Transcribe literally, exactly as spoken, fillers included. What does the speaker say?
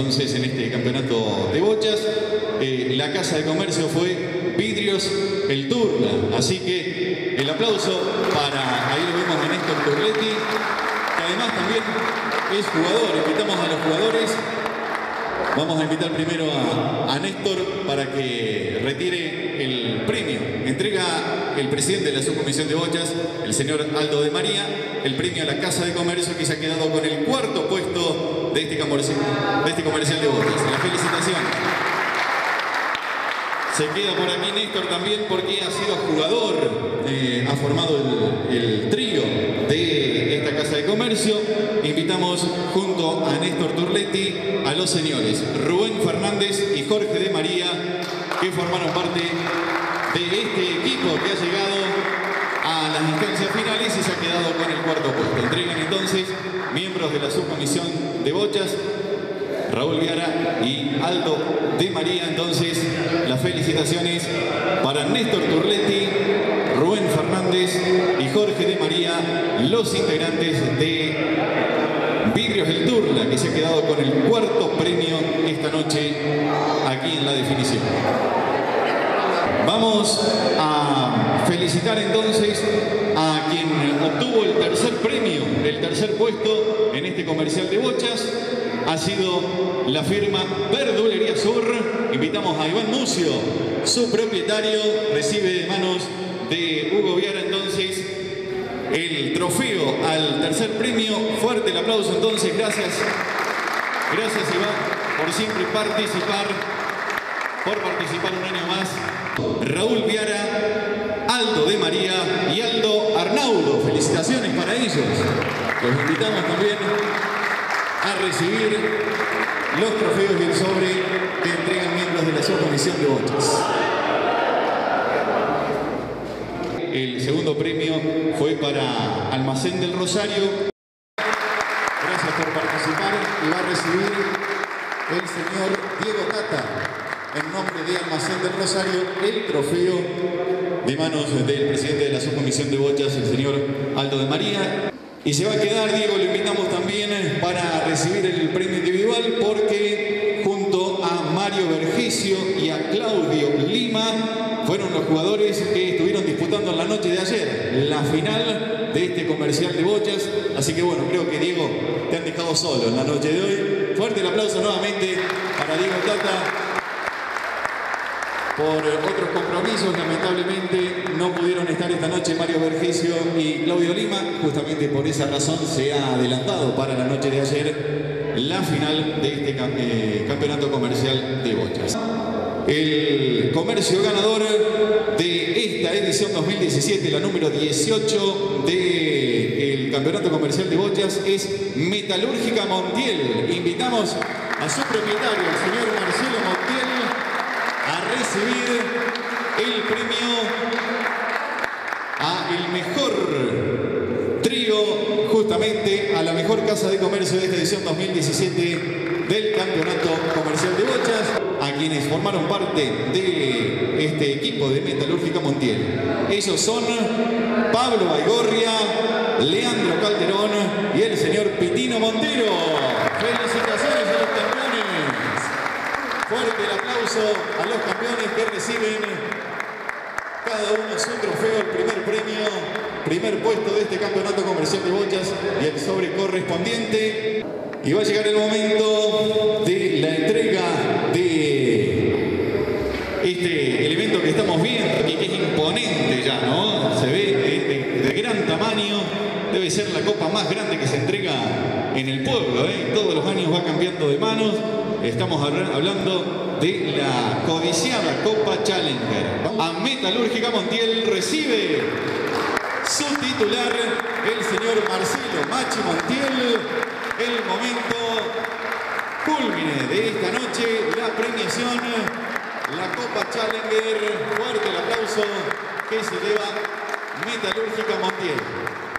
entonces en este campeonato de bochas. Eh, la casa de comercio fue Vidrios El Turla. Así que el aplauso para, ahí lo vemos a Néstor Turletti, que además también es jugador. Invitamos a los jugadores. Vamos a invitar primero a, a Néstor para que retire el premio. Entrega el presidente de la subcomisión de bochas, el señor Aldo de María, el premio a la Casa de Comercio, que se ha quedado con el cuarto puesto de este comercial de, este comercial de bochas. La felicitación. Se queda por aquí Néstor también porque ha sido jugador, eh, ha formado el, el trío de esta Casa de Comercio. Invitamos junto a Néstor Turletti a los señores Rubén Fernández y Jorge de María, que formaron parte de este equipo que ha llegado a las instancias finales y se ha quedado con el cuarto puesto. Entregan entonces miembros de la subcomisión de bochas, Raúl Viara y Aldo de María. Entonces, las felicitaciones para Néstor Turletti, Rubén Fernández y Jorge de María, los integrantes de Vidrios El Turla, que se ha quedado con el cuarto premio esta noche aquí en la definición. Vamos a felicitar entonces a quien obtuvo el tercer premio, el tercer puesto en este comercial de bochas. Ha sido la firma Verdulería Sur. Invitamos a Iván Mucio, su propietario, recibe de manos de Hugo Viara entonces el trofeo al tercer premio. Fuerte el aplauso entonces, gracias. Gracias Iván por siempre participar, por participar un año más. Raúl Viara, Aldo de María y Aldo Arnaudo. Felicitaciones para ellos. Los invitamos también a recibir los trofeos y el sobre que entregan miembros de la subcomisión de bochas. El segundo premio fue para Almacén del Rosario. Gracias por participar y va a recibir el señor Diego Tata, en nombre de Almacén del Rosario, el trofeo de manos del presidente de la subcomisión de bochas, el señor Aldo de María. Y se va a quedar, Diego, lo invitamos también para recibir el premio individual, porque junto a Mario Vergesio y a Claudio Lima fueron los jugadores que estuvieron disputando en la noche de ayer la final de este comercial de bochas. Así que bueno, creo que Diego te han dejado solo en la noche de hoy. Fuerte el aplauso nuevamente para Diego Tata. Por otros compromisos, lamentablemente, no pudieron estar esta noche Mario Vergesio y Claudio Lima. Justamente por esa razón se ha adelantado para la noche de ayer la final de este eh, campeonato comercial de bochas. El comercio ganador de esta edición dos mil diecisiete, la número dieciocho del campeonato comercial de bochas, es Metalúrgica Montiel. Invitamos a su propietario, el señor Marcelo Montiel, a recibir el premio a el mejor trío, justamente a la mejor casa de comercio de esta edición dos mil diecisiete del campeonato comercial de bochas, a quienes formaron parte de este equipo de Metalúrgica Montiel. Ellos son Pablo Baigorria, Leandro Calderón y el señor Pitino Montero. Felicitaciones a los campeones. Fuerte el aplauso a los campeones que reciben cada uno su trofeo, el primer premio, primer puesto de este campeonato comercial de bochas y el sobre correspondiente. Y va a llegar el momento de la entrega de este elemento que estamos viendo y que es imponente ya, ¿no? Se ve de, de, de gran tamaño. Debe ser la copa más grande que se entrega en el pueblo, ¿eh? Todos los años va cambiando de manos. Estamos hablando de la codiciada Copa Challenger. A Metalúrgica Montiel recibe su titular, el señor Marcelo Machi Montiel. El momento cúlmine de esta noche, la premiación, la Copa Challenger. Fuerte el aplauso que se lleva Metalúrgica Montiel.